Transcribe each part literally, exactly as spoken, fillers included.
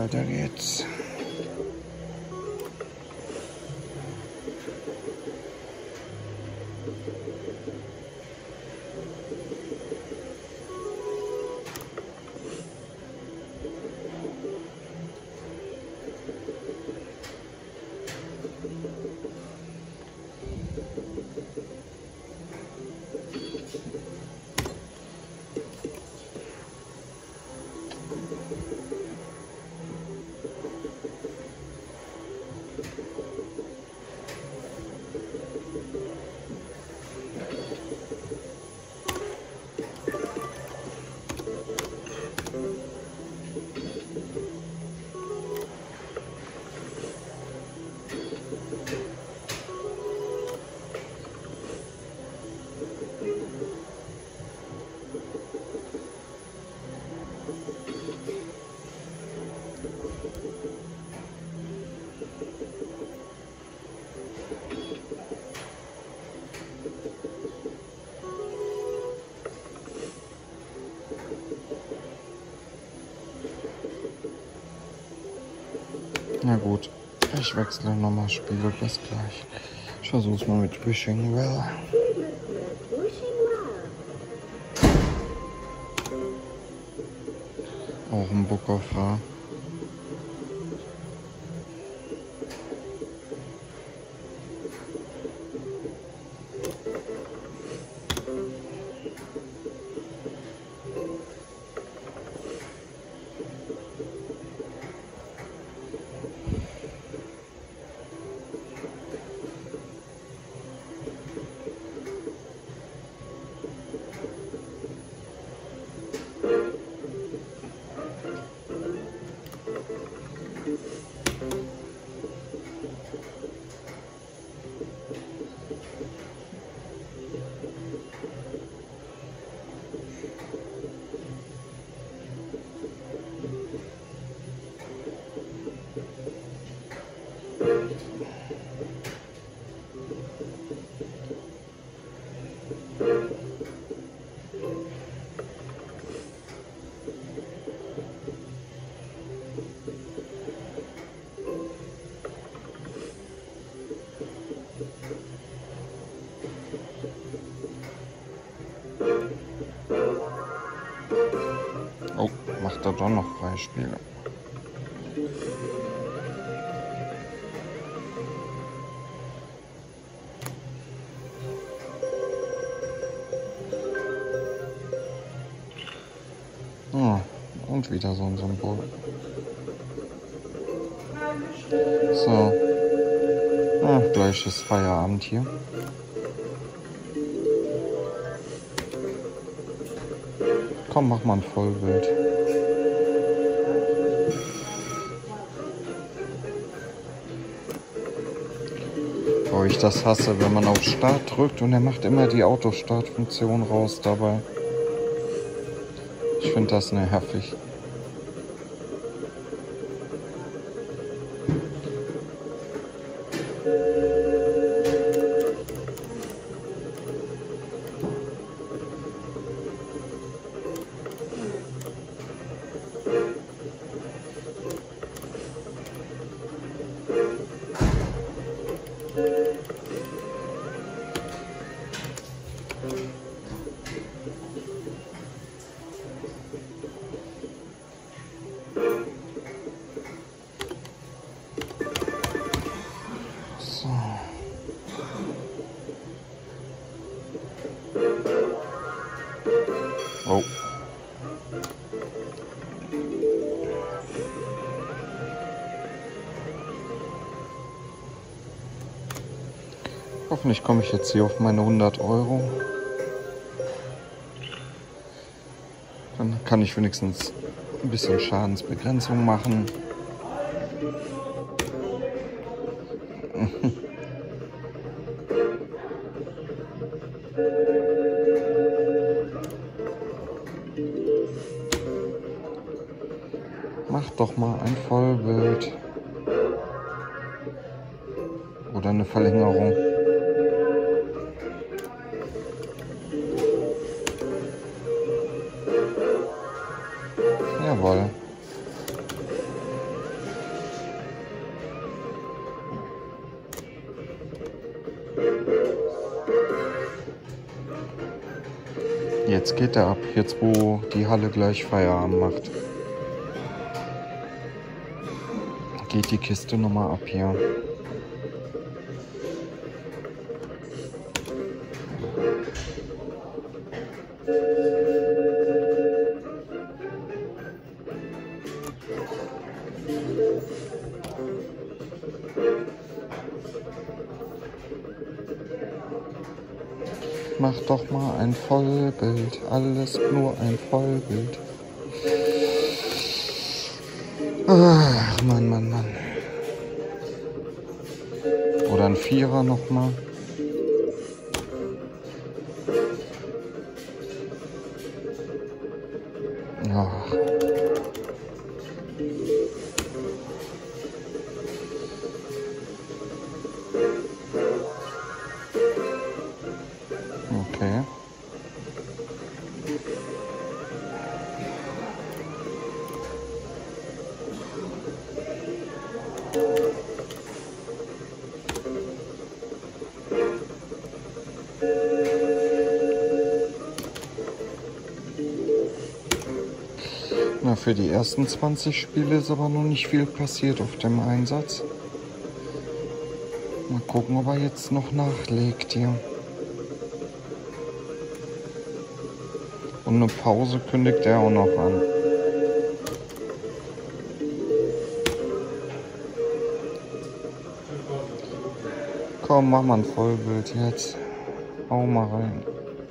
weiter geht's. Na gut, ich wechsle nochmal Spiegel, bis gleich. Ich versuch's mal mit Wishing Well. Auch ein Book of Ra. Oh, macht er doch noch Freispiele. Oh, und wieder so ein Symbol. So. Ah, gleich ist Feierabend hier. Komm, mach mal ein Vollbild. Oh, ich das hasse, wenn man auf Start drückt und er macht immer die Autostart-Funktion raus dabei. Ich finde das nervig. Oh. Hoffentlich komme ich jetzt hier auf meine hundert Euro. Dann kann ich wenigstens ein bisschen Schadensbegrenzung machen. Mach doch mal ein Vollbild. Oder eine Verlängerung. Jawohl. Jetzt geht er ab, jetzt wo die Halle gleich Feierabend macht. Geht die Kiste nochmal ab hier. Mach doch mal ein Vollbild, alles nur ein Vollbild. Ach, Mann, Mann, Mann. Oder ein Vierer nochmal. Ach. Okay. Na, für die ersten zwanzig Spiele ist aber noch nicht viel passiert auf dem Einsatz. Mal gucken, ob er jetzt noch nachlegt hier. Und eine Pause kündigt er auch noch an. Komm, mach mal ein Vollbild jetzt. Hau mal rein.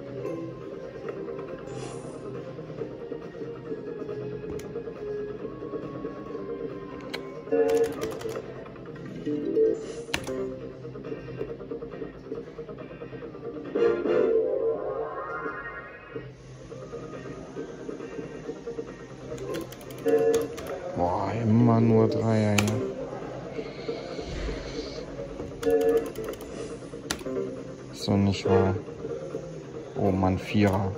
Boah, immer nur Dreier hier. So nicht wahr. Oh Mann, Vierer.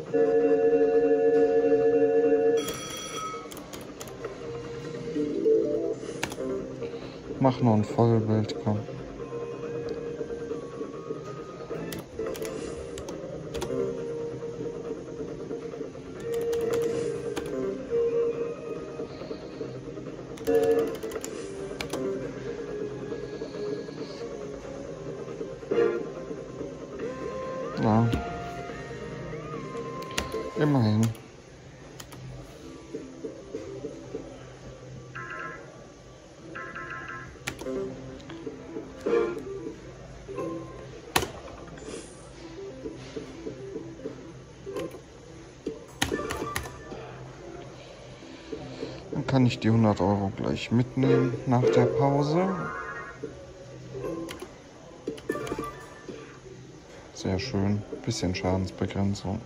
Mach noch ein Vollbild, komm. Ja. Immerhin. Dann kann ich die hundert Euro gleich mitnehmen nach der Pause. Sehr schön. Bisschen Schadensbegrenzung.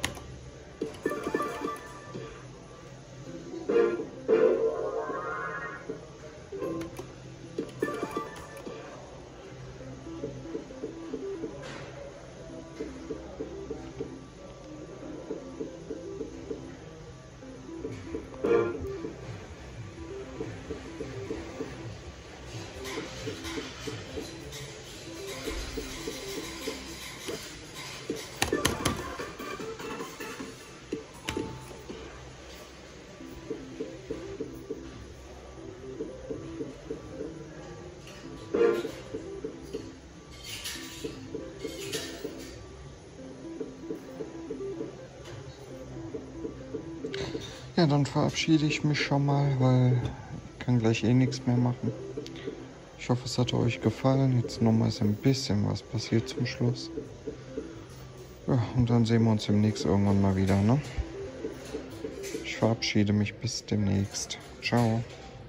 Ja, dann verabschiede ich mich schon mal, weil ich kann gleich eh nichts mehr machen. Ich hoffe, es hat euch gefallen. Jetzt nochmal ist ein bisschen was passiert zum Schluss. Ja, und dann sehen wir uns demnächst irgendwann mal wieder, ne? Ich verabschiede mich bis demnächst. Ciao.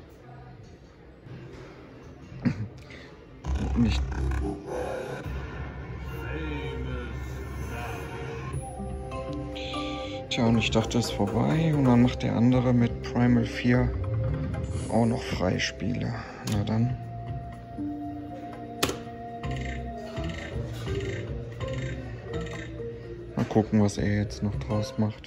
Nicht. Tja, und ich dachte, es ist vorbei. Und dann macht der andere mit Primal vier auch noch Freispiele. Na dann. Mal gucken, was er jetzt noch draus macht.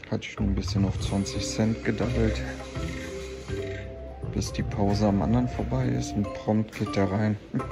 Hatte ich nur ein bisschen auf zwanzig Cent gedaddelt, bis die Pause am anderen vorbei ist und prompt geht der rein.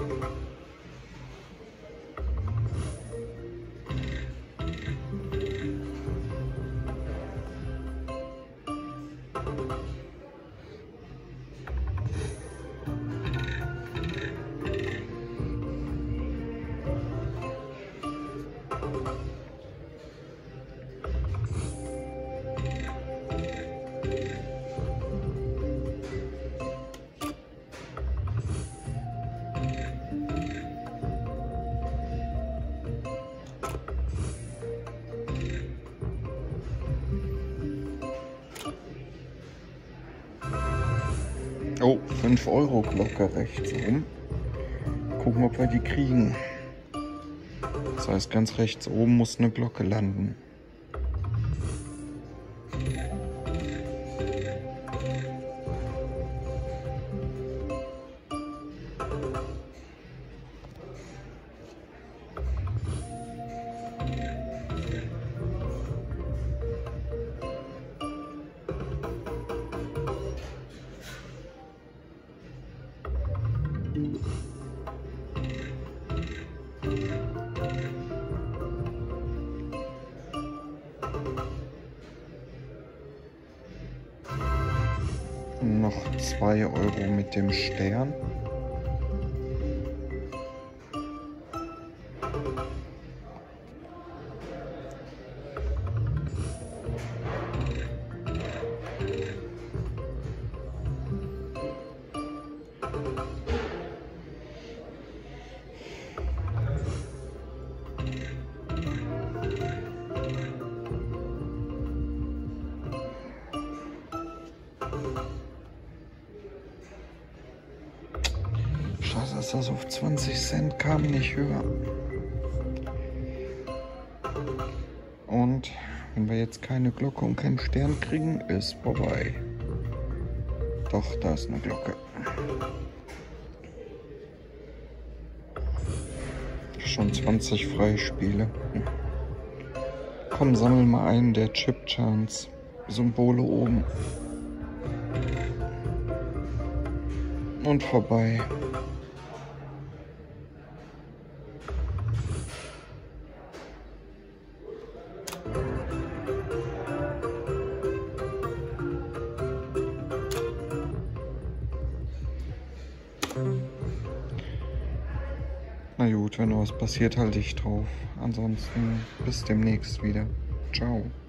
Oh, fünf Euro Glocke rechts rum. Gucken, ob wir die kriegen. Das heißt, ganz rechts oben muss eine Glocke landen. Noch zwei Euro mit dem Stern. Schade, dass das auf zwanzig Cent kam, nicht höher. Und wenn wir jetzt keine Glocke und keinen Stern kriegen, ist vorbei. Doch, da ist eine Glocke. Schon zwanzig Freispiele. Komm, sammel mal einen der Chip-Chance. Symbole oben. Und vorbei. Na gut, wenn noch was passiert, halte ich drauf. Ansonsten bis demnächst wieder. Ciao.